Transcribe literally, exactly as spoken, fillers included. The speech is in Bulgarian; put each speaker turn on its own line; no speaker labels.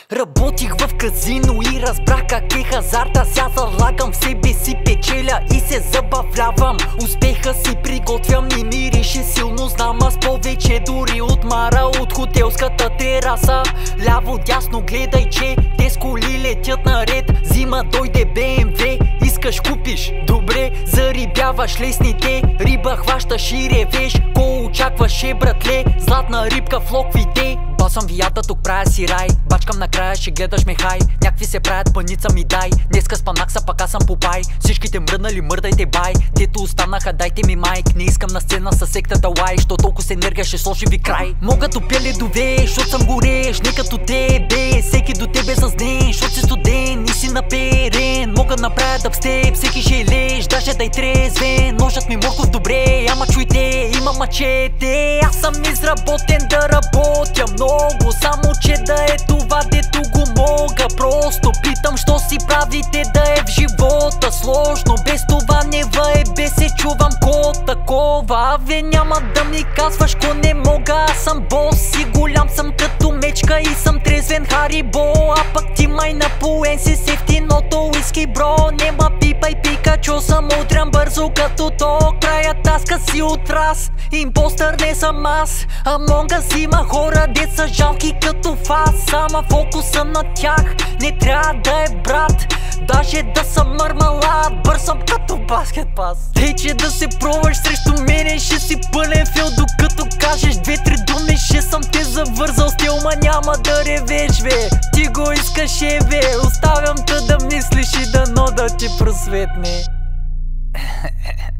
Работих в казино и разбрах как е хазарта. Сега залагам в себе си, печеля и се забавлявам. Успеха си приготвям и мирише силно. Знам аз повече дори от Мара, от хотелската тераса. Ляво дясно гледай, че те с коли летят наред. Зима дойде Б М В, искаш купиш? Добре, зарибяваш лесните, риба хващаш и ревеш. Ко очакваше, братле? Златна рибка в локвите. Басам вията, тук правя си рай. Бачкам накрая, ще гледаш ме хай. Някакви се правят, паница ми дай. Днеска спанах са, пак аз съм попай. Всичките мръднали, мърдайте бай. Дето останаха, дайте ми майк. Не искам на сцена със сектата лай, що толкова с енергия ще сложи ви край. Мога топя ледове, защото съм горещ, не като тебе. Всеки до тебе зазнен, защото си студен и си наперен. Мога направя дъбстеп, всеки ще леж, даже дай трезвен. Ножът ми морков добре, ама чуйте, има мачете. Аз съм изработен да работя много, само че да е това, дето го мога. Просто питам, що си правите да е в живота сложно. Без това не въе, без се чувам ко такова. Аве няма да ми казваш ко не мога. Аз съм бос и голям съм като мечка и съм трезвен Харибо. А пък ти май напоен си с ефтиното уиски, бро. Нема пипай Пикачу, съм утрям бързо като то. Края таска си от раз, импостър не съм аз. Амонга си има хора, де са жалки като фас. Ама фокуса на тях не трябва да е брат, даже да съм мармалад. Бърсам като баскет пас. Тъй че да се пробваш срещу мене, ще си пълен фил. Докато кажеш две-три думи, ще съм те завързал стил. Ма няма да ревеш, бе, ти го искаш, е, бе. Оставям те да мислиш и дано да ти просветне.